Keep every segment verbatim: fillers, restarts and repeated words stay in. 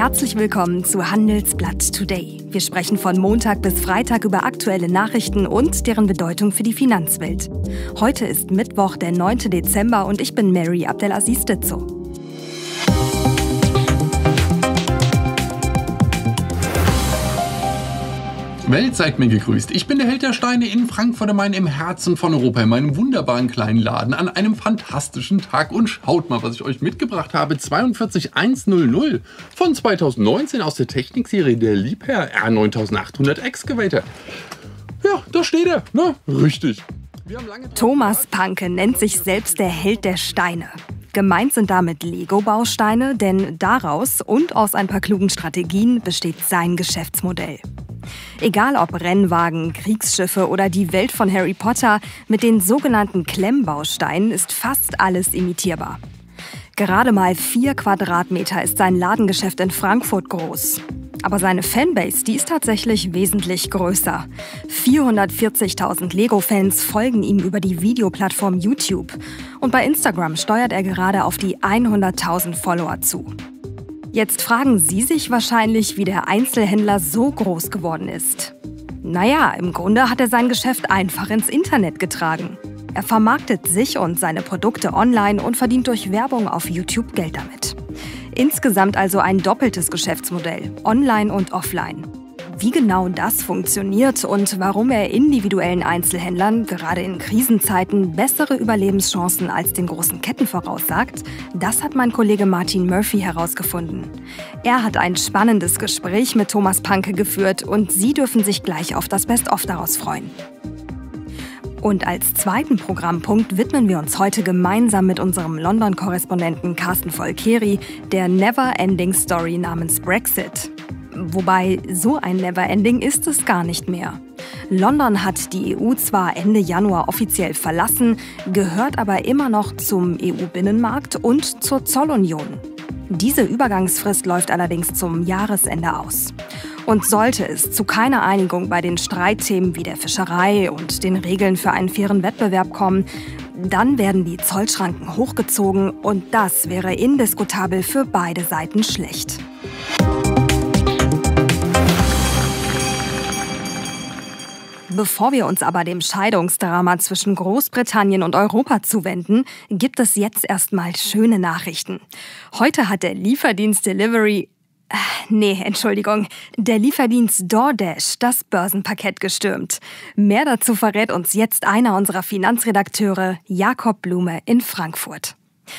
Herzlich willkommen zu Handelsblatt Today. Wir sprechen von Montag bis Freitag über aktuelle Nachrichten und deren Bedeutung für die Finanzwelt. Heute ist Mittwoch, der neunte Dezember und ich bin Mary Abdelaziz Ditzo. Welt, seid mir gegrüßt. Ich bin der Held der Steine in Frankfurt am Main im Herzen von Europa, in meinem wunderbaren kleinen Laden an einem fantastischen Tag. Und schaut mal, was ich euch mitgebracht habe. zweiundvierzig hundertzehn von zweitausendneunzehn aus der Technikserie der Liebherr R neuntausendachthundert Excavator. Ja, da steht er, ne? Richtig. Thomas Panke nennt sich selbst der Held der Steine. Gemeint sind damit Lego-Bausteine, denn daraus und aus ein paar klugen Strategien besteht sein Geschäftsmodell. Egal ob Rennwagen, Kriegsschiffe oder die Welt von Harry Potter, mit den sogenannten Klemmbausteinen ist fast alles imitierbar. Gerade mal vier Quadratmeter ist sein Ladengeschäft in Frankfurt groß. Aber seine Fanbase, die ist tatsächlich wesentlich größer. vierhundertvierzigtausend Lego-Fans folgen ihm über die Videoplattform YouTube. Und bei Instagram steuert er gerade auf die hunderttausend Follower zu. Jetzt fragen Sie sich wahrscheinlich, wie der Einzelhändler so groß geworden ist. Naja, im Grunde hat er sein Geschäft einfach ins Internet getragen. Er vermarktet sich und seine Produkte online und verdient durch Werbung auf YouTube Geld damit. Insgesamt also ein doppeltes Geschäftsmodell, online und offline. Wie genau das funktioniert und warum er individuellen Einzelhändlern gerade in Krisenzeiten bessere Überlebenschancen als den großen Ketten voraussagt, das hat mein Kollege Martin Murphy herausgefunden. Er hat ein spannendes Gespräch mit Thomas Panke geführt und Sie dürfen sich gleich auf das Best-of daraus freuen. Und als zweiten Programmpunkt widmen wir uns heute gemeinsam mit unserem London-Korrespondenten Carsten Volkeri der Never-Ending Story namens Brexit. Wobei, so ein Never-Ending ist es gar nicht mehr. London hat die E U zwar Ende Januar offiziell verlassen, gehört aber immer noch zum E U-Binnenmarkt und zur Zollunion. Diese Übergangsfrist läuft allerdings zum Jahresende aus. Und sollte es zu keiner Einigung bei den Streitthemen wie der Fischerei und den Regeln für einen fairen Wettbewerb kommen, dann werden die Zollschranken hochgezogen und das wäre indiskutabel für beide Seiten schlecht. Bevor wir uns aber dem Scheidungsdrama zwischen Großbritannien und Europa zuwenden, gibt es jetzt erstmal schöne Nachrichten. Heute hat der Lieferdienst Delivery, äh, nee, Entschuldigung, der Lieferdienst DoorDash das Börsenparkett gestürmt. Mehr dazu verrät uns jetzt einer unserer Finanzredakteure, Jakob Blume in Frankfurt.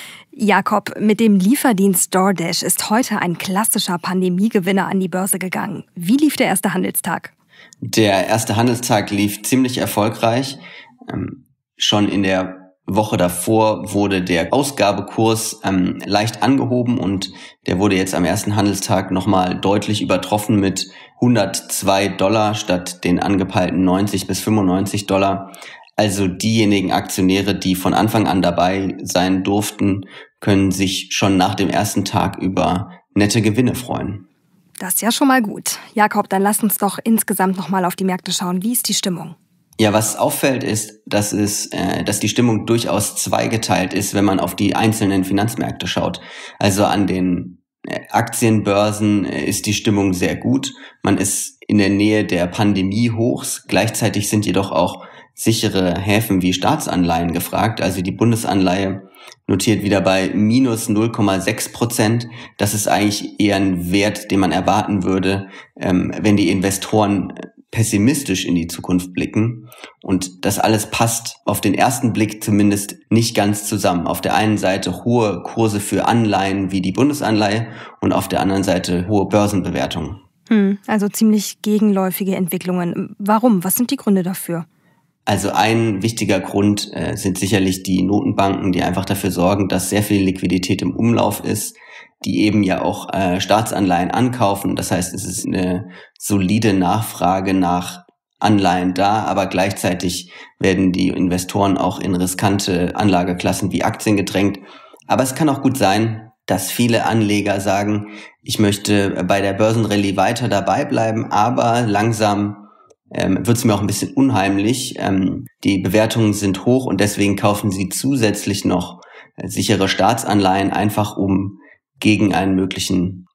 Jakob, mit dem Lieferdienst DoorDash ist heute ein klassischer Pandemiegewinner an die Börse gegangen. Wie lief der erste Handelstag? Der erste Handelstag lief ziemlich erfolgreich. Ähm, schon in der Woche davor wurde der Ausgabekurs ähm, leicht angehoben und der wurde jetzt am ersten Handelstag nochmal deutlich übertroffen mit hundertzwei Dollar statt den angepeilten neunzig bis fünfundneunzig Dollar. Also diejenigen Aktionäre, die von Anfang an dabei sein durften, können sich schon nach dem ersten Tag über nette Gewinne freuen. Das ist ja schon mal gut. Jakob, dann lass uns doch insgesamt noch mal auf die Märkte schauen. Wie ist die Stimmung? Ja, was auffällt ist, dass es, äh, dass die Stimmung durchaus zweigeteilt ist, wenn man auf die einzelnen Finanzmärkte schaut. Also an den äh, Aktienbörsen äh, ist die Stimmung sehr gut. Man ist in der Nähe der Pandemie-Hochs. Gleichzeitig sind jedoch auch sichere Häfen wie Staatsanleihen gefragt. Also die Bundesanleihe notiert wieder bei minus null Komma sechs Prozent. Das ist eigentlich eher ein Wert, den man erwarten würde, ähm, wenn die Investoren pessimistisch in die Zukunft blicken. Und das alles passt auf den ersten Blick zumindest nicht ganz zusammen. Auf der einen Seite hohe Kurse für Anleihen wie die Bundesanleihe und auf der anderen Seite hohe Börsenbewertungen. Hm, also ziemlich gegenläufige Entwicklungen. Warum? Was sind die Gründe dafür? Also ein wichtiger Grund äh, sind sicherlich die Notenbanken, die einfach dafür sorgen, dass sehr viel Liquidität im Umlauf ist, die eben ja auch äh, Staatsanleihen ankaufen. Das heißt, es ist eine solide Nachfrage nach Anleihen da, aber gleichzeitig werden die Investoren auch in riskante Anlageklassen wie Aktien gedrängt. Aber es kann auch gut sein, dass viele Anleger sagen, ich möchte bei der Börsenrallye weiter dabei bleiben, aber langsam ähm, wird es mir auch ein bisschen unheimlich. Ähm, die Bewertungen sind hoch und deswegen kaufen sie zusätzlich noch äh, sichere Staatsanleihen, einfach um gegen einen möglichen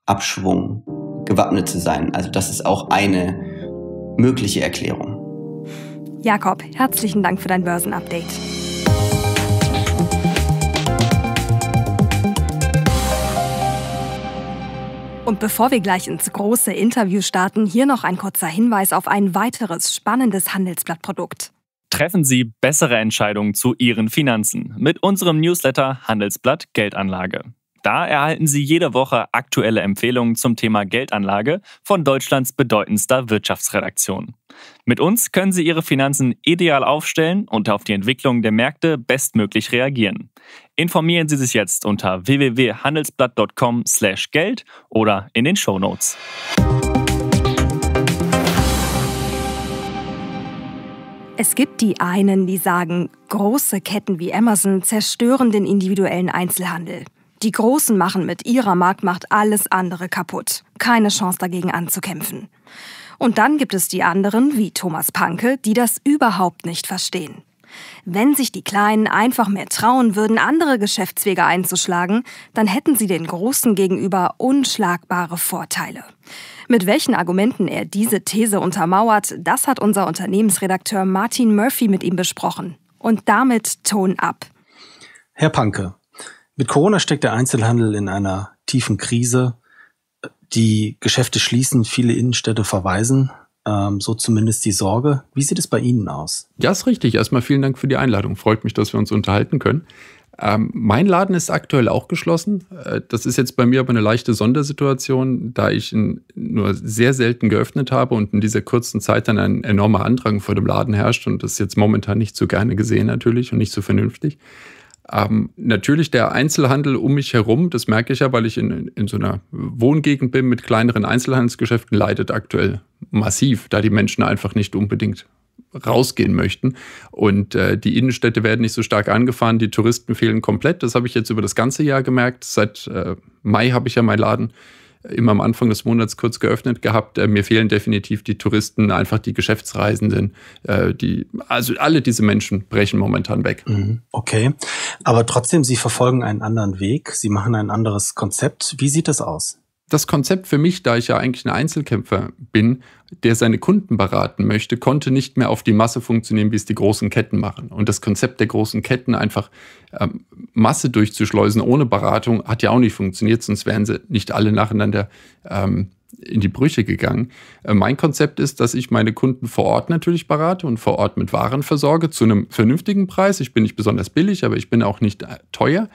Abschwung gewappnet zu sein. Also das ist auch eine mögliche Erklärung. Jakob, herzlichen Dank für dein Börsenupdate. Und bevor wir gleich ins große Interview starten, hier noch ein kurzer Hinweis auf ein weiteres spannendes Handelsblatt-Produkt. Treffen Sie bessere Entscheidungen zu Ihren Finanzen mit unserem Newsletter Handelsblatt Geldanlage. Da erhalten Sie jede Woche aktuelle Empfehlungen zum Thema Geldanlage von Deutschlands bedeutendster Wirtschaftsredaktion. Mit uns können Sie Ihre Finanzen ideal aufstellen und auf die Entwicklung der Märkte bestmöglich reagieren. Informieren Sie sich jetzt unter w w w punkt handelsblatt punkt com slash geld oder in den Shownotes. Es gibt die einen, die sagen, große Ketten wie Amazon zerstören den individuellen Einzelhandel. Die Großen machen mit ihrer Marktmacht alles andere kaputt. Keine Chance dagegen anzukämpfen. Und dann gibt es die anderen, wie Thomas Panke, die das überhaupt nicht verstehen. Wenn sich die Kleinen einfach mehr trauen würden, andere Geschäftswege einzuschlagen, dann hätten sie den Großen gegenüber unschlagbare Vorteile. Mit welchen Argumenten er diese These untermauert, das hat unser Unternehmensredakteur Martin Murphy mit ihm besprochen. Und damit Ton ab. Herr Panke, mit Corona steckt der Einzelhandel in einer tiefen Krise. Die Geschäfte schließen, viele Innenstädte verweisen. Ähm, so zumindest die Sorge. Wie sieht es bei Ihnen aus? Ja, ist richtig. Erstmal vielen Dank für die Einladung. Freut mich, dass wir uns unterhalten können. Ähm, mein Laden ist aktuell auch geschlossen. Äh, das ist jetzt bei mir aber eine leichte Sondersituation, da ich ihn nur sehr selten geöffnet habe und in dieser kurzen Zeit dann ein enormer Andrang vor dem Laden herrscht. Und das ist jetzt momentan nicht so gerne gesehen natürlich und nicht so vernünftig. Ähm, natürlich der Einzelhandel um mich herum, das merke ich ja, weil ich in, in so einer Wohngegend bin mit kleineren Einzelhandelsgeschäften, leidet aktuell massiv, da die Menschen einfach nicht unbedingt rausgehen möchten. Und äh, die Innenstädte werden nicht so stark angefahren, die Touristen fehlen komplett. Das habe ich jetzt über das ganze Jahr gemerkt. Seit äh, Mai habe ich ja meinen Laden immer am Anfang des Monats kurz geöffnet gehabt. Äh, mir fehlen definitiv die Touristen, einfach die Geschäftsreisenden. Äh, die, also alle diese Menschen brechen momentan weg. Okay, aber trotzdem, Sie verfolgen einen anderen Weg. Sie machen ein anderes Konzept. Wie sieht das aus? Das Konzept für mich, da ich ja eigentlich ein Einzelkämpfer bin, der seine Kunden beraten möchte, konnte nicht mehr auf die Masse funktionieren, wie es die großen Ketten machen. Und das Konzept der großen Ketten, einfach ähm, Masse durchzuschleusen ohne Beratung, hat ja auch nicht funktioniert, sonst wären sie nicht alle nacheinander ähm, in die Brüche gegangen. Äh, mein Konzept ist, dass ich meine Kunden vor Ort natürlich berate und vor Ort mit Waren versorge, zu einem vernünftigen Preis. Ich bin nicht besonders billig, aber ich bin auch nicht äh, teuer.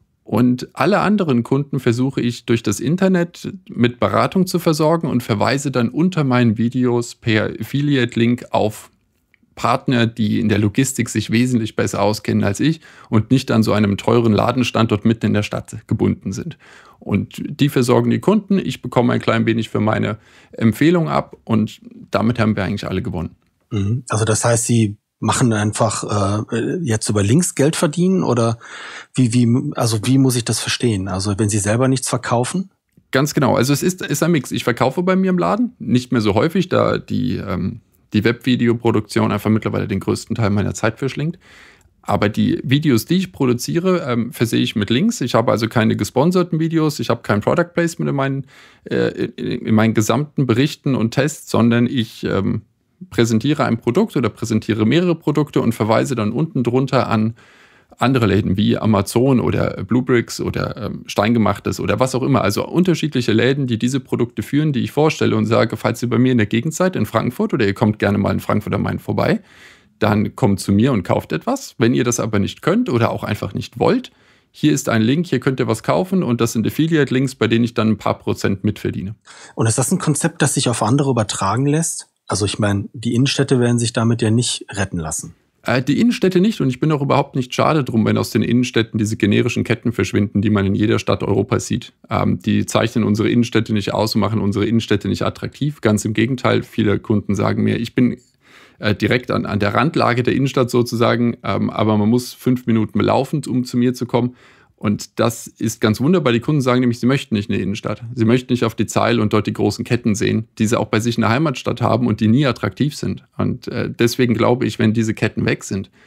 Und alle anderen Kunden versuche ich durch das Internet mit Beratung zu versorgen und verweise dann unter meinen Videos per Affiliate-Link auf Partner, die in der Logistik sich wesentlich besser auskennen als ich und nicht an so einem teuren Ladenstandort mitten in der Stadt gebunden sind. Und die versorgen die Kunden, ich bekomme ein klein wenig für meine Empfehlung ab und damit haben wir eigentlich alle gewonnen. Also das heißt, Sie machen einfach äh, jetzt über Links Geld verdienen oder wie wie also wie muss ich das verstehen? Also wenn Sie selber nichts verkaufen? Ganz genau. Also es ist, ist ein Mix. Ich verkaufe bei mir im Laden, nicht mehr so häufig, da die, ähm, die Webvideoproduktion einfach mittlerweile den größten Teil meiner Zeit verschlingt. Aber die Videos, die ich produziere, ähm, versehe ich mit Links. Ich habe also keine gesponserten Videos, ich habe kein Product Placement in meinen, äh, in, in meinen gesamten Berichten und Tests, sondern ich ähm, präsentiere ein Produkt oder präsentiere mehrere Produkte und verweise dann unten drunter an andere Läden wie Amazon oder Bluebricks oder ähm, Steingemachtes oder was auch immer. Also unterschiedliche Läden, die diese Produkte führen, die ich vorstelle und sage, falls ihr bei mir in der Gegend seid, in Frankfurt oder ihr kommt gerne mal in Frankfurt am Main vorbei, dann kommt zu mir und kauft etwas. Wenn ihr das aber nicht könnt oder auch einfach nicht wollt, hier ist ein Link, hier könnt ihr was kaufen und das sind Affiliate-Links, bei denen ich dann ein paar Prozent mitverdiene. Und ist das ein Konzept, das sich auf andere übertragen lässt? Also ich meine, die Innenstädte werden sich damit ja nicht retten lassen. Äh, die Innenstädte nicht und ich bin auch überhaupt nicht schade drum, wenn aus den Innenstädten diese generischen Ketten verschwinden, die man in jeder Stadt Europas sieht. Ähm, die zeichnen unsere Innenstädte nicht aus und machen unsere Innenstädte nicht attraktiv. Ganz im Gegenteil, viele Kunden sagen mir, ich bin äh, direkt an, an der Randlage der Innenstadt sozusagen, ähm, aber man muss fünf Minuten laufen, um zu mir zu kommen. Und das ist ganz wunderbar. Die Kunden sagen nämlich, sie möchten nicht in die Innenstadt. Sie möchten nicht auf die Zeil und dort die großen Ketten sehen, die sie auch bei sich in der Heimatstadt haben und die nie attraktiv sind. Und äh, deswegen glaube ich, wenn diese Ketten weg sind,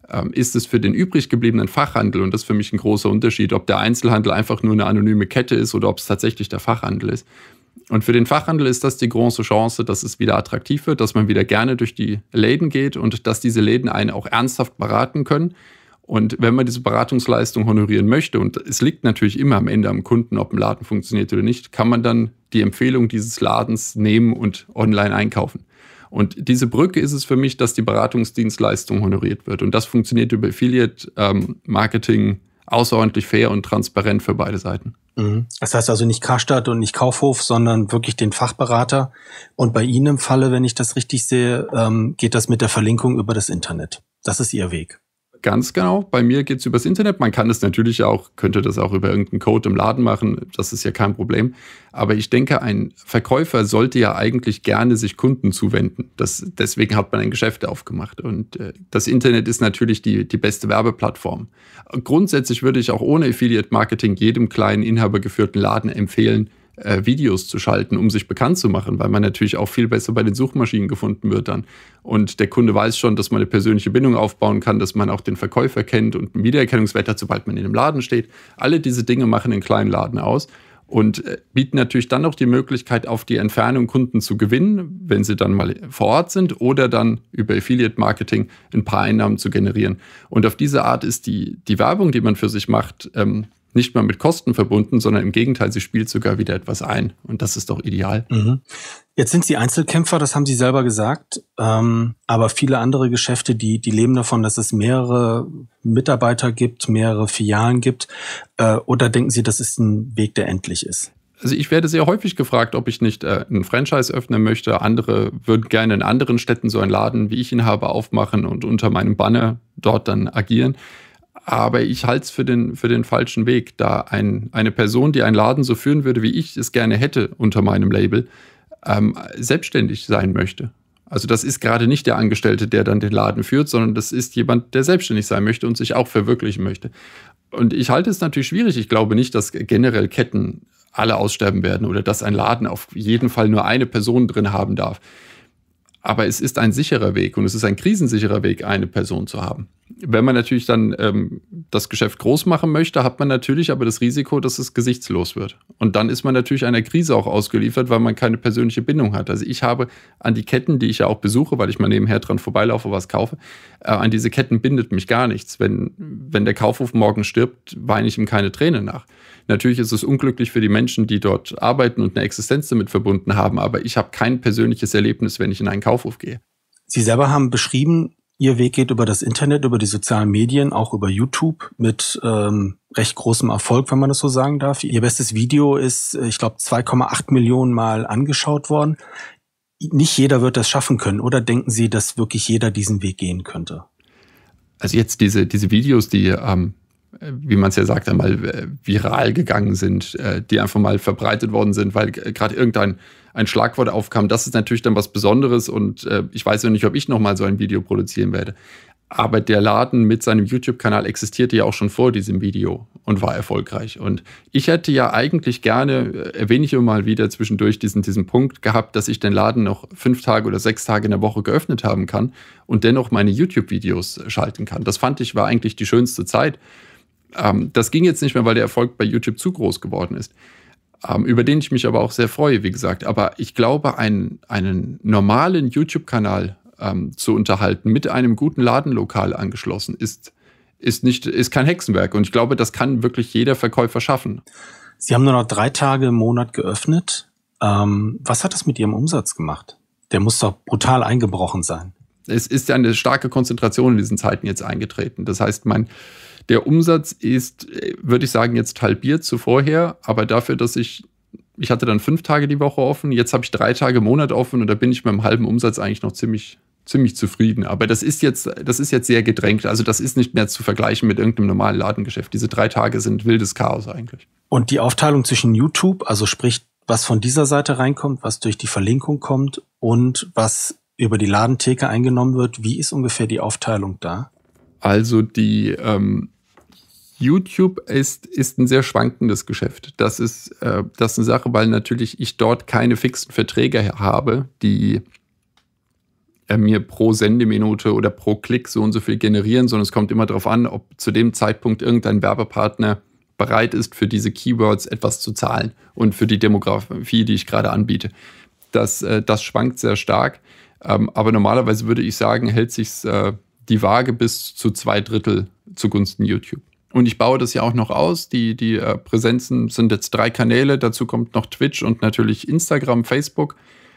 ähm, ist es für den übrig gebliebenen Fachhandel, und das ist für mich ein großer Unterschied, ob der Einzelhandel einfach nur eine anonyme Kette ist oder ob es tatsächlich der Fachhandel ist. Und für den Fachhandel ist das die große Chance, dass es wieder attraktiv wird, dass man wieder gerne durch die Läden geht und dass diese Läden einen auch ernsthaft beraten können. Und wenn man diese Beratungsleistung honorieren möchte, und es liegt natürlich immer am Ende am Kunden, ob ein Laden funktioniert oder nicht, kann man dann die Empfehlung dieses Ladens nehmen und online einkaufen. Und diese Brücke ist es für mich, dass die Beratungsdienstleistung honoriert wird. Und das funktioniert über Affiliate-Marketing außerordentlich fair und transparent für beide Seiten. Das heißt also nicht Karstadt und nicht Kaufhof, sondern wirklich den Fachberater. Und bei Ihnen im Falle, wenn ich das richtig sehe, geht das mit der Verlinkung über das Internet. Das ist Ihr Weg. Ganz genau. Bei mir geht es übers Internet. Man kann das natürlich auch, könnte das auch über irgendeinen Code im Laden machen. Das ist ja kein Problem. Aber ich denke, ein Verkäufer sollte ja eigentlich gerne sich Kunden zuwenden. Das, deswegen hat man ein Geschäft aufgemacht. Und äh, das Internet ist natürlich die, die beste Werbeplattform. Grundsätzlich würde ich auch ohne Affiliate-Marketing jedem kleinen inhabergeführten Laden empfehlen, äh, Videos zu schalten, um sich bekannt zu machen, weil man natürlich auch viel besser bei den Suchmaschinen gefunden wird dann. Und der Kunde weiß schon, dass man eine persönliche Bindung aufbauen kann, dass man auch den Verkäufer kennt und einen Wiedererkennungswert hat, sobald man in einem Laden steht. Alle diese Dinge machen den kleinen Laden aus und äh, bieten natürlich dann auch die Möglichkeit, auf die Entfernung Kunden zu gewinnen, wenn sie dann mal vor Ort sind, oder dann über Affiliate-Marketing ein paar Einnahmen zu generieren. Und auf diese Art ist die, die Werbung, die man für sich macht, ähm, nicht mal mit Kosten verbunden, sondern im Gegenteil, sie spielt sogar wieder etwas ein. Und das ist doch ideal. Mhm. Jetzt sind Sie Einzelkämpfer, das haben Sie selber gesagt. Ähm, aber viele andere Geschäfte, die, die leben davon, dass es mehrere Mitarbeiter gibt, mehrere Filialen gibt. Äh, oder denken Sie, das ist ein Weg, der endlich ist? Also ich werde sehr häufig gefragt, ob ich nicht äh, ein Franchise öffnen möchte. Andere würden gerne in anderen Städten so einen Laden, wie ich ihn habe, aufmachen und unter meinem Banner dort dann agieren. Aber ich halte es für den, für den falschen Weg, da ein, eine Person, die einen Laden so führen würde, wie ich es gerne hätte unter meinem Label, ähm, selbstständig sein möchte. Also das ist gerade nicht der Angestellte, der dann den Laden führt, sondern das ist jemand, der selbstständig sein möchte und sich auch verwirklichen möchte. Und ich halte es natürlich schwierig. Ich glaube nicht, dass generell Ketten alle aussterben werden oder dass ein Laden auf jeden Fall nur eine Person drin haben darf. Aber es ist ein sicherer Weg und es ist ein krisensicherer Weg, eine Person zu haben. Wenn man natürlich dann ähm, das Geschäft groß machen möchte, hat man natürlich aber das Risiko, dass es gesichtslos wird. Und dann ist man natürlich einer Krise auch ausgeliefert, weil man keine persönliche Bindung hat. Also ich habe an die Ketten, die ich ja auch besuche, weil ich mal nebenher dran vorbeilaufe, was kaufe, äh, an diese Ketten bindet mich gar nichts. Wenn, wenn der Kaufhof morgen stirbt, weine ich ihm keine Tränen nach. Natürlich ist es unglücklich für die Menschen, die dort arbeiten und eine Existenz damit verbunden haben, aber ich habe kein persönliches Erlebnis, wenn ich in einen Kaufhof gehe. Sie selber haben beschrieben, Ihr Weg geht über das Internet, über die sozialen Medien, auch über YouTube mit ähm, recht großem Erfolg, wenn man das so sagen darf. Ihr bestes Video ist, ich glaube, zwei Komma acht Millionen Mal angeschaut worden. Nicht jeder wird das schaffen können. Oder denken Sie, dass wirklich jeder diesen Weg gehen könnte? Also jetzt diese, diese Videos, die, ähm, wie man es ja sagt, einmal viral gegangen sind, äh, die einfach mal verbreitet worden sind, weil gerade irgendein ein Schlagwort aufkam, das ist natürlich dann was Besonderes und äh, ich weiß ja nicht, ob ich nochmal so ein Video produzieren werde. Aber der Laden mit seinem YouTube-Kanal existierte ja auch schon vor diesem Video und war erfolgreich. Und ich hätte ja eigentlich gerne, erwähne ich immer mal wieder zwischendurch diesen, diesen Punkt gehabt, dass ich den Laden noch fünf Tage oder sechs Tage in der Woche geöffnet haben kann und dennoch meine YouTube-Videos schalten kann. Das fand ich war eigentlich die schönste Zeit. Ähm, das ging jetzt nicht mehr, weil der Erfolg bei YouTube zu groß geworden ist. Ähm, über den ich mich aber auch sehr freue, wie gesagt. Aber ich glaube, einen, einen normalen YouTube-Kanal ähm, zu unterhalten, mit einem guten Ladenlokal angeschlossen, ist, ist, nicht, ist kein Hexenwerk. Und ich glaube, das kann wirklich jeder Verkäufer schaffen. Sie haben nur noch drei Tage im Monat geöffnet. Ähm, was hat das mit Ihrem Umsatz gemacht? Der muss doch brutal eingebrochen sein. Es ist ja eine starke Konzentration in diesen Zeiten jetzt eingetreten. Das heißt, mein Der Umsatz ist, würde ich sagen, jetzt halbiert zu vorher, aber dafür, dass ich, ich hatte dann fünf Tage die Woche offen, jetzt habe ich drei Tage im Monat offen und da bin ich mit dem halben Umsatz eigentlich noch ziemlich, ziemlich zufrieden. Aber das ist jetzt, das ist jetzt sehr gedrängt, also das ist nicht mehr zu vergleichen mit irgendeinem normalen Ladengeschäft. Diese drei Tage sind wildes Chaos eigentlich. Und die Aufteilung zwischen YouTube, also sprich, was von dieser Seite reinkommt, was durch die Verlinkung kommt und was über die Ladentheke eingenommen wird, wie ist ungefähr die Aufteilung da? Also die ähm, YouTube ist, ist ein sehr schwankendes Geschäft. Das ist, äh, das ist eine Sache, weil natürlich ich dort keine fixen Verträge habe, die äh, mir pro Sendeminute oder pro Klick so und so viel generieren, sondern es kommt immer darauf an, ob zu dem Zeitpunkt irgendein Werbepartner bereit ist, für diese Keywords etwas zu zahlen und für die Demografie, die ich gerade anbiete. Das, äh, das schwankt sehr stark, ähm, aber normalerweise würde ich sagen, hält sich äh, die Waage bis zu zwei Drittel zugunsten YouTube. Und ich baue das ja auch noch aus. Die, die äh, Präsenzen sind jetzt drei Kanäle. Dazu kommt noch Twitch und natürlich Instagram, Facebook.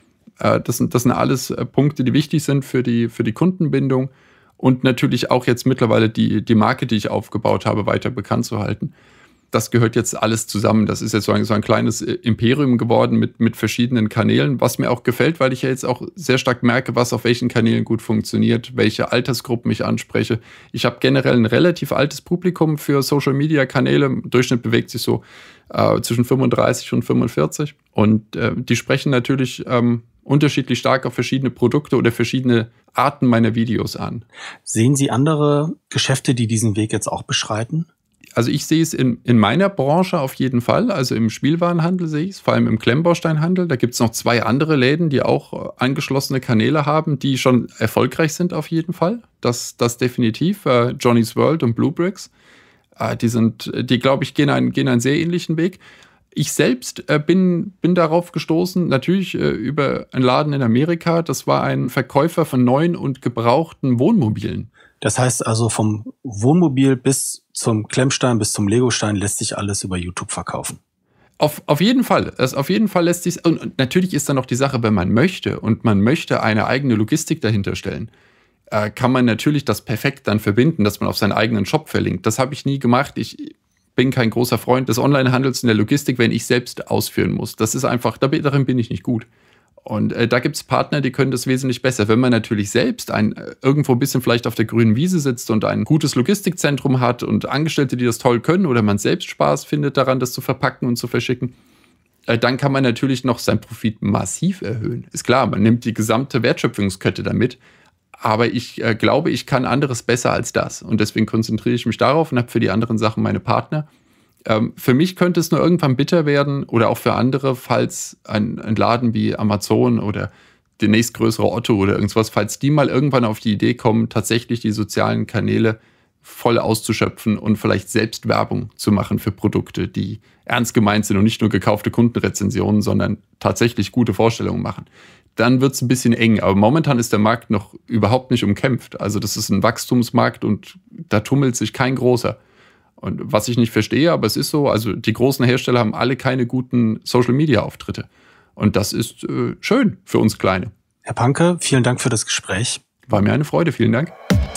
Äh, das sind, das sind alles äh, Punkte, die wichtig sind für die, für die Kundenbindung. Und natürlich auch jetzt mittlerweile die, die Marke, die ich aufgebaut habe, weiter bekannt zu halten. Das gehört jetzt alles zusammen. Das ist jetzt so ein, so ein kleines Imperium geworden mit, mit verschiedenen Kanälen, was mir auch gefällt, weil ich ja jetzt auch sehr stark merke, was auf welchen Kanälen gut funktioniert, welche Altersgruppen ich anspreche. Ich habe generell ein relativ altes Publikum für Social-Media-Kanäle. Im Durchschnitt bewegt sich so äh, zwischen fünfunddreißig und fünfundvierzig. Und äh, die sprechen natürlich ähm, unterschiedlich stark auf verschiedene Produkte oder verschiedene Arten meiner Videos an. Sehen Sie andere Geschäfte, die diesen Weg jetzt auch beschreiten? Also ich sehe es in, in meiner Branche auf jeden Fall, also im Spielwarenhandel sehe ich es, vor allem im Klemmbausteinhandel. Da gibt es noch zwei andere Läden, die auch angeschlossene Kanäle haben, die schon erfolgreich sind auf jeden Fall. Das, das definitiv, äh, Johnny's World und Blue Bricks. Äh, die sind, die glaube ich, gehen einen, gehen einen sehr ähnlichen Weg. Ich selbst äh, bin, bin darauf gestoßen, natürlich äh, über einen Laden in Amerika. Das war ein Verkäufer von neuen und gebrauchten Wohnmobilen. Das heißt also, vom Wohnmobil bis zum Klemmstein, bis zum Legostein lässt sich alles über YouTube verkaufen. Auf, auf jeden Fall. Das, auf jeden Fall lässt sich. Und natürlich ist dann noch die Sache, wenn man möchte und man möchte eine eigene Logistik dahinter stellen, äh, kann man natürlich das perfekt dann verbinden, dass man auf seinen eigenen Shop verlinkt. Das habe ich nie gemacht. Ich bin kein großer Freund des Onlinehandels und der Logistik, wenn ich selbst ausführen muss. Das ist einfach, darin bin ich nicht gut. Und äh, da gibt es Partner, die können das wesentlich besser. Wenn man natürlich selbst ein, äh, irgendwo ein bisschen vielleicht auf der grünen Wiese sitzt und ein gutes Logistikzentrum hat und Angestellte, die das toll können, oder man selbst Spaß findet daran, das zu verpacken und zu verschicken, äh, dann kann man natürlich noch seinen Profit massiv erhöhen. Ist klar, man nimmt die gesamte Wertschöpfungskette damit, aber ich äh, glaube, ich kann anderes besser als das. Und deswegen konzentriere ich mich darauf und habe für die anderen Sachen meine Partner. Ähm, für mich könnte es nur irgendwann bitter werden oder auch für andere, falls ein, ein Laden wie Amazon oder der nächstgrößere Otto oder irgendwas, falls die mal irgendwann auf die Idee kommen, tatsächlich die sozialen Kanäle voll auszuschöpfen und vielleicht selbst Werbung zu machen für Produkte, die ernst gemeint sind und nicht nur gekaufte Kundenrezensionen, sondern tatsächlich gute Vorstellungen machen. Dann wird es ein bisschen eng. Aber momentan ist der Markt noch überhaupt nicht umkämpft. Also das ist ein Wachstumsmarkt und da tummelt sich kein großer. Und was ich nicht verstehe, aber es ist so, also die großen Hersteller haben alle keine guten Social-Media-Auftritte. Und das ist äh, schön für uns Kleine. Herr Panke, vielen Dank für das Gespräch. War mir eine Freude, vielen Dank.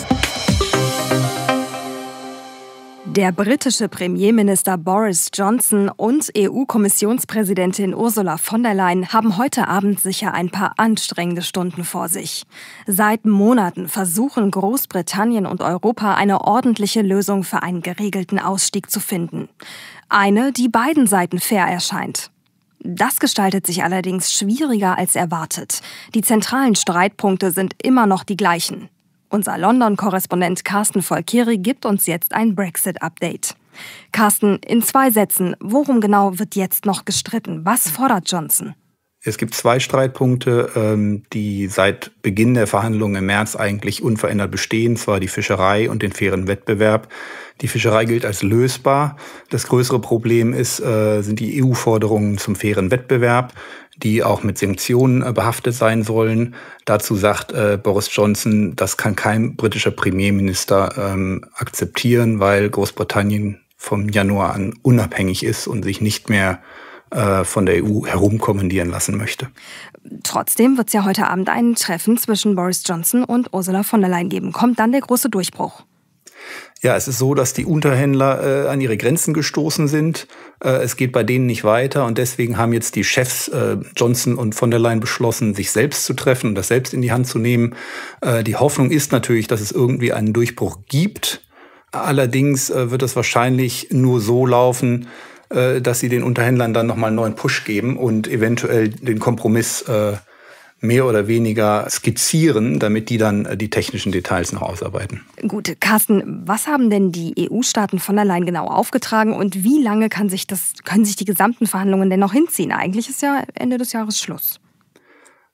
Der britische Premierminister Boris Johnson und E U-Kommissionspräsidentin Ursula von der Leyen haben heute Abend sicher ein paar anstrengende Stunden vor sich. Seit Monaten versuchen Großbritannien und Europa eine ordentliche Lösung für einen geregelten Ausstieg zu finden. Eine, die beiden Seiten fair erscheint. Das gestaltet sich allerdings schwieriger als erwartet. Die zentralen Streitpunkte sind immer noch die gleichen. Unser London-Korrespondent Carsten Volkeri gibt uns jetzt ein Brexit-Update. Carsten, in zwei Sätzen, worum genau wird jetzt noch gestritten? Was fordert Johnson? Es gibt zwei Streitpunkte, die seit Beginn der Verhandlungen im März eigentlich unverändert bestehen, zwar die Fischerei und den fairen Wettbewerb. Die Fischerei gilt als lösbar. Das größere Problem ist, sind die E U-Forderungen zum fairen Wettbewerb, die auch mit Sanktionen behaftet sein sollen. Dazu sagt äh, Boris Johnson, das kann kein britischer Premierminister ähm, akzeptieren, weil Großbritannien vom Januar an unabhängig ist und sich nicht mehr äh, von der E U herumkommandieren lassen möchte. Trotzdem wird es ja heute Abend ein Treffen zwischen Boris Johnson und Ursula von der Leyen geben. Kommt dann der große Durchbruch? Ja, es ist so, dass die Unterhändler äh, an ihre Grenzen gestoßen sind. Äh, es geht bei denen nicht weiter und deswegen haben jetzt die Chefs äh, Johnson und von der Leyen beschlossen, sich selbst zu treffen und das selbst in die Hand zu nehmen. Äh, die Hoffnung ist natürlich, dass es irgendwie einen Durchbruch gibt. Allerdings äh, wird es wahrscheinlich nur so laufen, äh, dass sie den Unterhändlern dann nochmal einen neuen Push geben und eventuell den Kompromiss äh, mehr oder weniger skizzieren, damit die dann die technischen Details noch ausarbeiten. Gut, Carsten, was haben denn die E U-Staaten von der Leyen genau aufgetragen und wie lange kann sich das, können sich die gesamten Verhandlungen denn noch hinziehen? Eigentlich ist ja Ende des Jahres Schluss.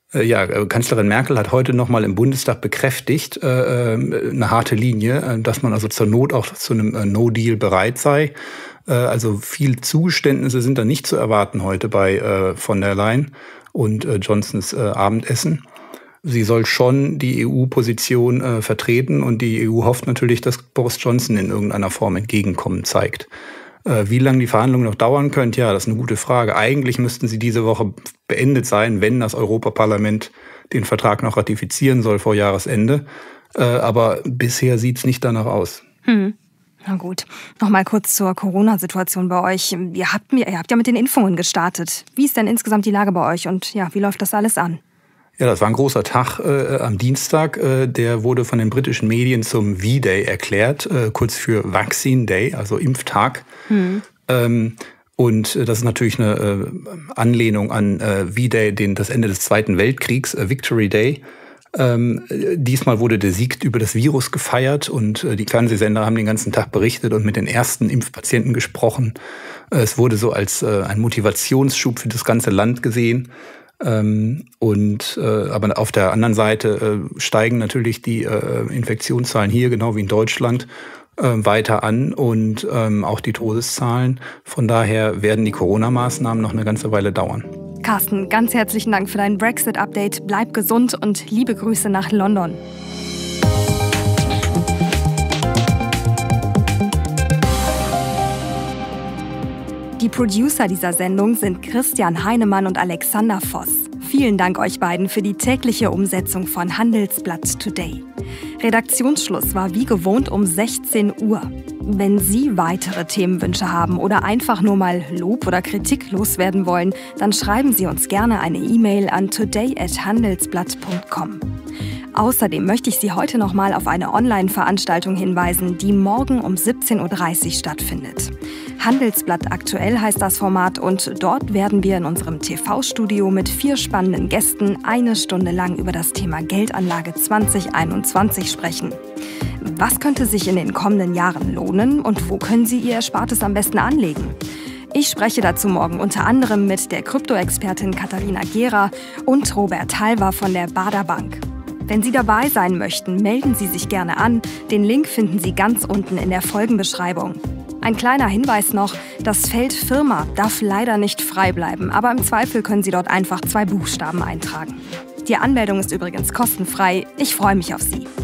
Ja, Kanzlerin Merkel hat heute noch mal im Bundestag bekräftigt, äh, eine harte Linie, dass man also zur Not auch zu einem äh, No-Deal bereit sei. Äh, also viel Zugeständnisse sind da nicht zu erwarten heute bei äh, von der Leyen und äh, Johnsons äh, Abendessen. Sie soll schon die E U-Position äh, vertreten und die E U hofft natürlich, dass Boris Johnson in irgendeiner Form Entgegenkommen zeigt. Wie lange die Verhandlungen noch dauern können, ja, das ist eine gute Frage. Eigentlich müssten sie diese Woche beendet sein, wenn das Europaparlament den Vertrag noch ratifizieren soll vor Jahresende. Aber bisher sieht es nicht danach aus. Hm. Na gut, nochmal kurz zur Corona-Situation bei euch. Ihr habt, ihr habt ja mit den Impfungen gestartet. Wie ist denn insgesamt die Lage bei euch und ja, wie läuft das alles an? Ja, das war ein großer Tag äh, am Dienstag. Äh, der wurde von den britischen Medien zum V-Day erklärt, äh, kurz für Vaccine Day, also Impftag. Mhm. Ähm, und äh, das ist natürlich eine äh, Anlehnung an äh, V-Day, den das Ende des Zweiten Weltkriegs, äh, Victory Day. Ähm, diesmal wurde der Sieg über das Virus gefeiert und äh, die Fernsehsender haben den ganzen Tag berichtet und mit den ersten Impfpatienten gesprochen. Äh, es wurde so als äh, ein Motivationsschub für das ganze Land gesehen. Ähm, und äh, aber auf der anderen Seite äh, steigen natürlich die äh, Infektionszahlen hier, genau wie in Deutschland, äh, weiter an und ähm, auch die Todeszahlen. Von daher werden die Corona-Maßnahmen noch eine ganze Weile dauern. Carsten, ganz herzlichen Dank für dein Brexit-Update. Bleib gesund und liebe Grüße nach London. Die Producer dieser Sendung sind Christian Heinemann und Alexander Voss. Vielen Dank euch beiden für die tägliche Umsetzung von Handelsblatt Today. Redaktionsschluss war wie gewohnt um sechzehn Uhr. Wenn Sie weitere Themenwünsche haben oder einfach nur mal Lob oder Kritik loswerden wollen, dann schreiben Sie uns gerne eine E-Mail an today at handelsblatt punkt com. Außerdem möchte ich Sie heute noch mal auf eine Online-Veranstaltung hinweisen, die morgen um siebzehn Uhr dreißig stattfindet. Handelsblatt aktuell heißt das Format und dort werden wir in unserem T V-Studio mit vier spannenden Gästen eine Stunde lang über das Thema Geldanlage zwanzig einundzwanzig sprechen. Was könnte sich in den kommenden Jahren lohnen und wo können Sie Ihr Erspartes am besten anlegen? Ich spreche dazu morgen unter anderem mit der Krypto-Expertin Katharina Gera und Robert Halver von der Baader Bank. Wenn Sie dabei sein möchten, melden Sie sich gerne an. Den Link finden Sie ganz unten in der Folgenbeschreibung. Ein kleiner Hinweis noch, das Feld Firma darf leider nicht frei bleiben, aber im Zweifel können Sie dort einfach zwei Buchstaben eintragen. Die Anmeldung ist übrigens kostenfrei. Ich freue mich auf Sie.